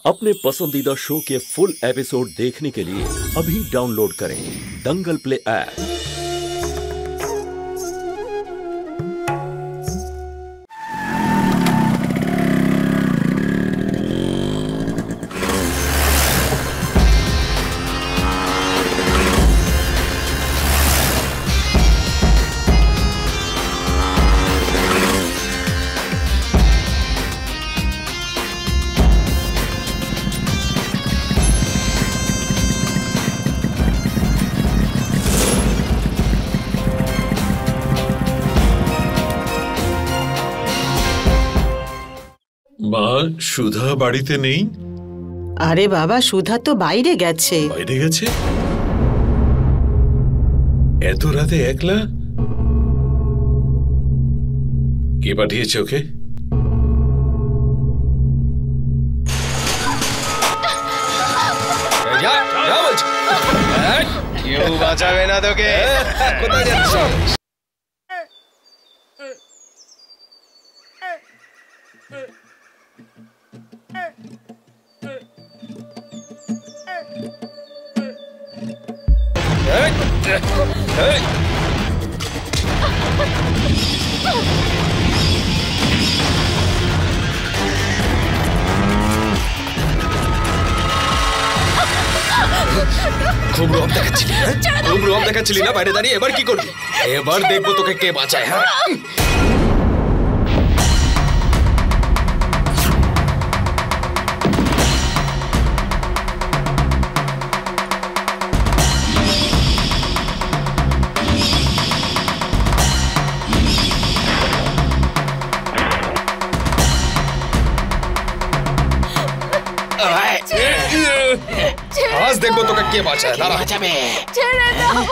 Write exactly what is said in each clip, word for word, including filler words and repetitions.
अपने पसंदीदा शो के फुल एपिसोड देखने के लिए अभी डाउनलोड करें दंगल प्ले ऐप। মা, সুধা বাড়িতে নেই? আরে বাবা, সুধা তো বাইরে গেছে। বাইরে গেছে? এত রাতে একলা? কে পাঠিয়েছে ওকে? কেউ বাঁচাবে না তোকে। কোথায় যাচ্ছিস? খুব রব দেখাচ্ছিলি, খুব রব দেখাচ্ছিলি না বাইরে দাঁড়িয়ে। এবার কি করবি? এবার দেখবো তোকে কে বাঁচায়। হ্যাঁ, আজ দেখবো তোকে কে বাঁচায়। দাঁড়া, বাঁচাবে। ছেড়ে দাও।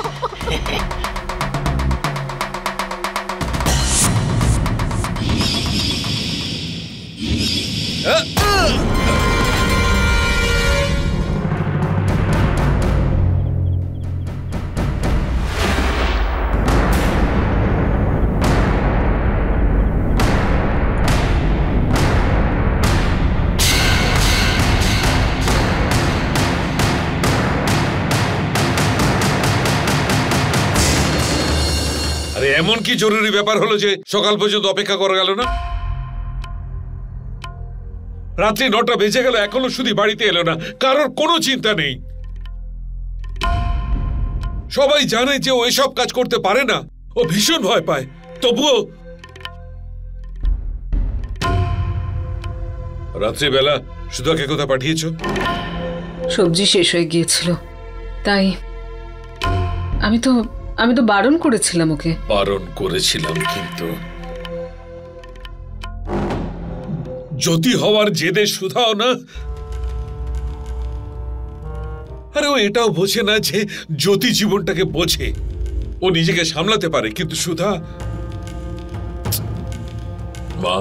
এমন কি জরুরি ব্যাপার হলো যে সকাল পর্যন্ত অপেক্ষা করা গেল না? রাত্রি নটা বেজে গেল, এখনো শুধু বাড়িতে এলো না। কারোর কোনো চিন্তা নেই। সবাই জানে যে ও এসব কাজ করতে পারে না। ও ভীষণ ভয় পায়। তবুও রাত্রিবেলা সুধাকে কোথায় পাঠিয়েছ? সবজি শেষ হয়ে গিয়েছিল, তাই আমি তো আমি তো বারণ করেছিলাম ওকে। বারণ করেছিলাম, কিন্তু জ্যোতি হওয়ার জেদে সুধাও না। আরে ও এটাও বোঝে না যে জ্যোতি জীবনটাকে বোঝে, ও নিজেকে সামলাতে পারে, কিন্তু সুধা। মা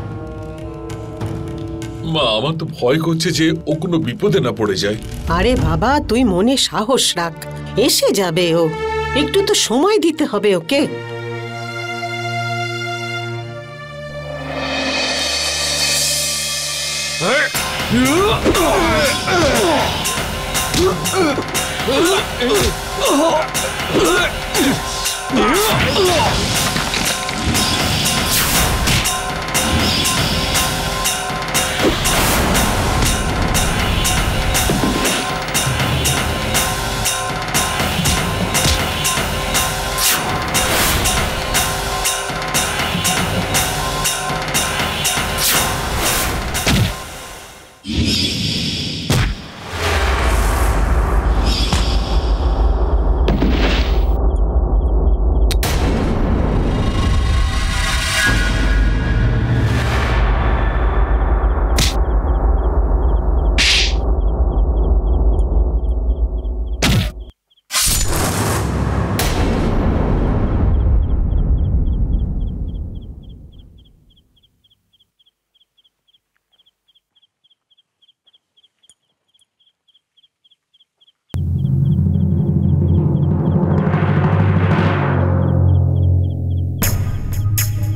মা আমার তো ভয় করছে যে ও কোনো বিপদে না পড়ে যায়। আরে বাবা, তুই মনে সাহস রাখ, এসে যাবে ও। একটু তো সময় দিতে হবে ওকে।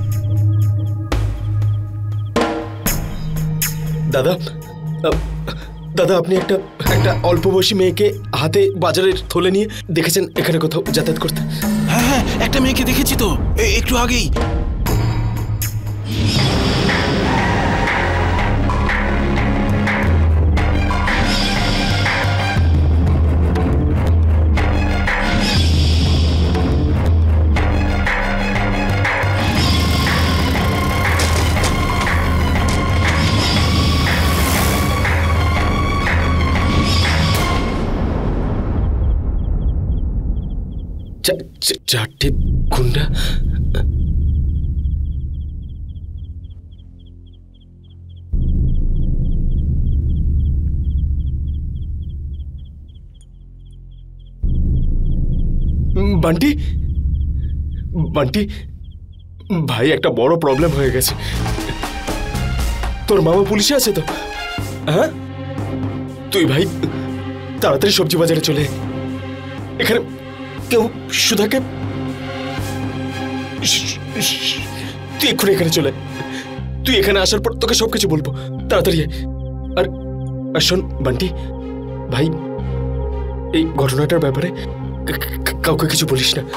দাদা, দাদা আপনি একটা একটা অল্প বয়সী মেয়েকে হাতে বাজারের থলে নিয়ে দেখেছেন এখানে কোথাও যাতায়াত করতে? হ্যাঁ হ্যাঁ, একটা মেয়েকে দেখেছি তো এ- একটু আগেই। চা- চা- চারটে গুন্ডা? বান্টি, বান্টি ভাই একটা বড় প্রবলেম হয়ে গেছে। তোর মামা পুলিশে আছে তো? হ্যাঁ, তুই ভাই তাড়াতাড়ি সবজি বাজারে চলে আয়। এখানে কেউ সুধাকে, তুই এক্ষুনি এখানে চলে আয়। তুই এখানে আসার পর তোকে সবকিছু বলবো, তাড়াতাড়ি আয়। আর আর শোন বান্টি ভাই, এই ঘটনাটার ব্যাপারে কা- কা- কাউকে কিছু বলিস না।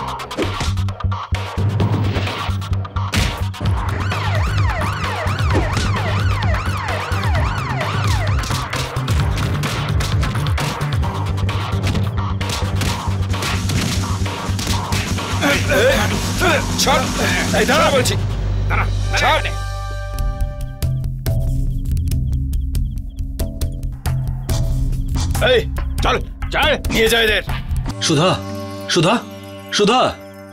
ছাড়, এই দাঁড়া বলছি, ছাড়। এই চল চল, নিয়ে যায় এদের। সুধা, সুধা, সুধা,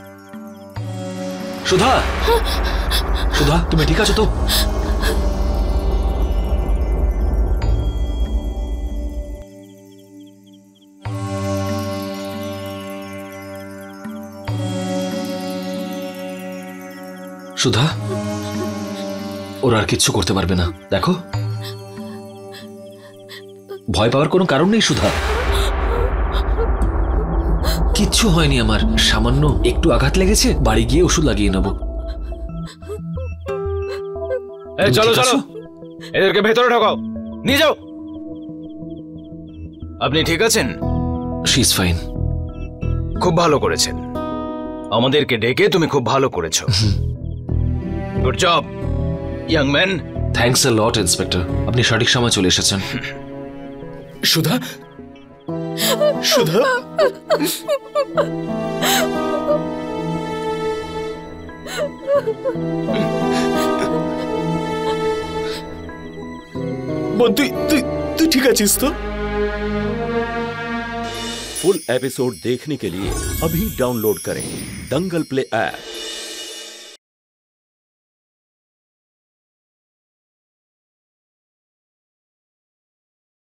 সুধা, সুধা, তুমি ঠিক আছো তো? সুধা, ওরা আর কিচ্ছু করতে পারবে না। দেখো, ভয় পাওয়ার কোনো কারণ নেই সুধা। কিচ্ছু হয়নি আমার, সামান্য একটু আঘাত লেগেছে, বাড়ি গিয়ে ওষুধ লাগিয়ে নেব। এই চলো ঠিক চলো, আছো? এদেরকে ভেতরে ঢোকাও, নিয়ে যাও। আপনি ঠিক আছেন? She is fine. খুব ভালো করেছেন, আমাদেরকে ডেকে তুমি খুব ভালো করেছো। Good job young man. Thanks a lot inspector, আপনি সঠিক সময় চলে এসেছেন। সুধা, সুধা, বোন তুই তুই তুই ঠিক আছিস তো? फुल एपिसोड देखने के लिए अभी डाउनलोड करें दंगल प्ले ऐप।